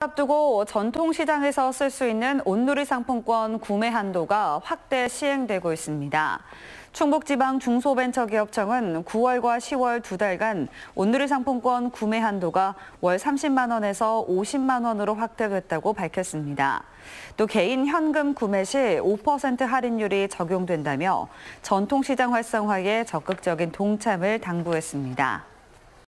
앞두고 전통시장에서 쓸 수 있는 온누리 상품권 구매 한도가 확대 시행되고 있습니다. 충북지방 중소벤처기업청은 9월과 10월 두 달간 온누리 상품권 구매 한도가 월 30만 원에서 50만 원으로 확대됐다고 밝혔습니다. 또 개인 현금 구매 시 5% 할인율이 적용된다며 전통시장 활성화에 적극적인 동참을 당부했습니다.